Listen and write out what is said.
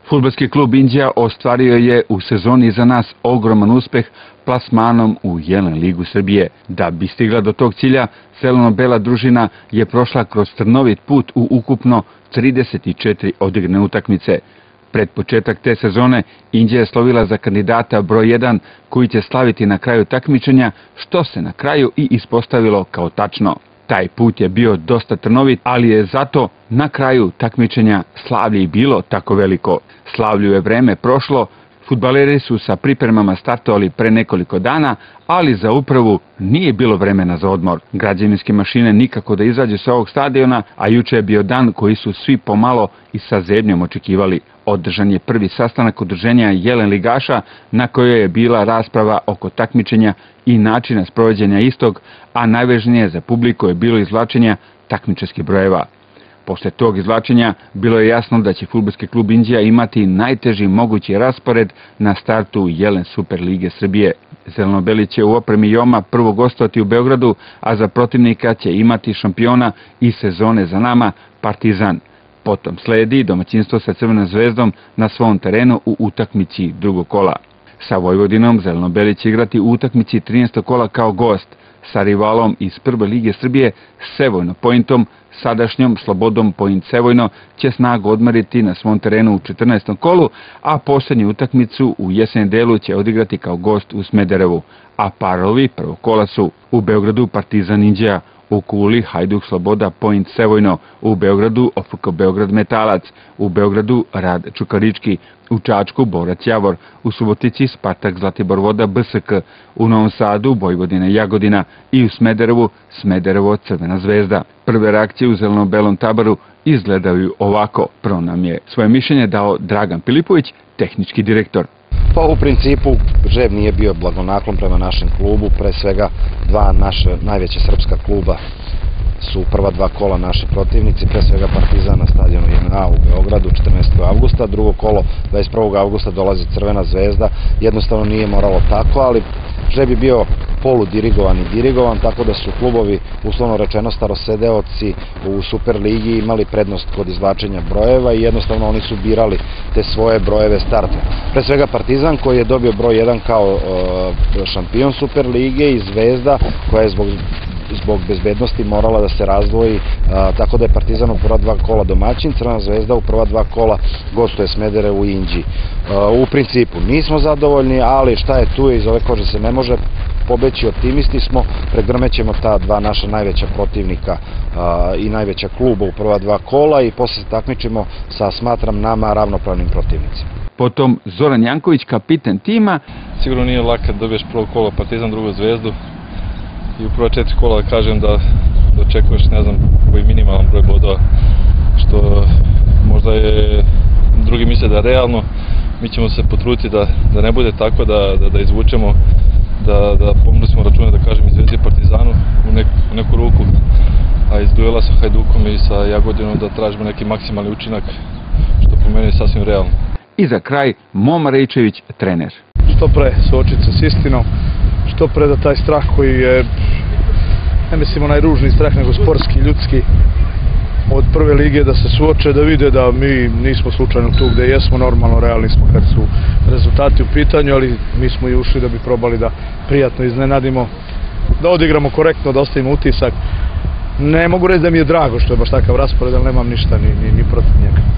Fudbalski klub Inđija ostvario je u sezoni za nas ogroman uspeh plasmanom u Jelen ligu Srbije. Da bi stigla do tog cilja, zeleno-bela družina je prošla kroz trnovit put u ukupno 34 odigrane utakmice. Pred početak te sezone Inđija je slovila za kandidata broj 1 koji će slaviti na kraju takmičenja, što se na kraju i ispostavilo kao tačno. Taj put je bio dosta trnovit, ali je zato na kraju takmičenja slavlje i bilo tako veliko. Slavlju je vreme prošlo, fudbaleri su sa pripremama startovali pre nekoliko dana, ali za upravu nije bilo vremena za odmor. Građevinske mašine nikako da izađu sa ovog stadiona, a juče je bio dan koji su svi pomalo i sa zebnjom očekivali. Održan je prvi sastanak udruženja Jelen ligaša na kojoj je bila rasprava oko takmičenja i načina sprovođenja istog, a najvažnije za publiku je bilo izvlačenja takmičarskih brojeva. Posle tog izvlačenja bilo je jasno da će Fudbalski klub Inđija imati najteži mogući raspored na startu Jelen Super lige Srbije. Zeleno-beli će u opremi Joma prvo gostovati u Beogradu, a za protivnika će imati šampiona i sezone za nama Partizan. Potom sledi domaćinstvo sa Crvenom zvezdom na svom terenu u utakmici drugog kola. Sa Vojvodinom zeleno-beli će igrati u utakmici 13. kola kao gost sa rivalom iz Prve lige Srbije Sevojno Pointom. Sadašnjom Slobodom Point Sevojno će snagu odmeriti na svom terenu u 14. kolu, a posljednju utakmicu u jesenjem delu će odigrati kao gost u Smederevu, a parovi prvog kola su u Beogradu Partizan Inđija, u Kuli Hajduk Sloboda Point Sevojno, u Beogradu OFK Beograd Metalac, u Beogradu Rad Čukarički, u Čačku Borac Javor, u Subotici Spartak Zlatibor Voda BSK, u Novom Sadu Vojvodina Jagodina i u Smederevu Smederevo Crvena zvezda. Prve reakcije u zeleno-belom taboru izgledaju ovako. Prvo nam je svoje mišljenje dao Dragan Pilipović, tehnički direktor. Pa u principu žreb nije bio blagonaklon prema našem klubu, pre svega dva naše najveće srpska kluba su prva dva kola naši protivnici, pre svega Partizan na stadionu JNA u Beogradu 14. avgusta, drugo kolo 21. avgusta dolazi Crvena zvezda, jednostavno nije moralo tako, ali žreb je bio poludirigovan i dirigovan, tako da su klubovi, uslovno rečeno starosedeoci u Superligi imali prednost kod izvlačenja brojeva i jednostavno oni su birali te svoje brojeve starta. Pre svega Partizan koji je dobio broj 1 kao šampion Superlige i Zvezda koja je zbog bezbednosti morala da se razdvoji, tako da je Partizan u prva dva kola domaćin, Crvena zvezda u prva dva kola gostuje Smederevu i Inđiji. U principu nismo zadovoljni, ali šta je tu, iz ove kože se ne može pobeći, optimisti smo, pregrmećemo ta dva naša najveća protivnika i najveća kluba u prva dva kola i posle se takmičimo sa, smatram, nama ravnopravnim protivnicima. Potom Zoran Janković, kapiten tima. Sigurno nije lako kad dobiješ prvo kolo Partizan, drugo Zvezdu i u prva 4 kola da kažem da očekuješ, ne znam, koji minimalan broj bodova, što možda je drugi misle da je realno. Mi ćemo se potruditi da ne bude tako, da izvučemo, da pomogli račune, da kažem, i Zvezdi i Partizanu u neku ruku, a iz duela sa Hajdukom i sa Jagodinom da tražimo neki maksimalni učinak, što po meni je sasvim realno. I za kraj Moma Rejčević, trener. Što pre suočiti se s istinom, što pre da taj strah koji je, ne mislim onaj ružni strah, nego sportski, ljudski, od prve lige da se suoče, da vide da mi nismo slučajno tu gde jesmo, normalno realni smo kad su rezultati u pitanju, ali mi smo i ušli da bi probali da prijatno iznenadimo, da odigramo korektno, da ostavimo utisak. Ne mogu reći da mi je drago što je baš takav raspored, ali nemam ništa ni protiv njega.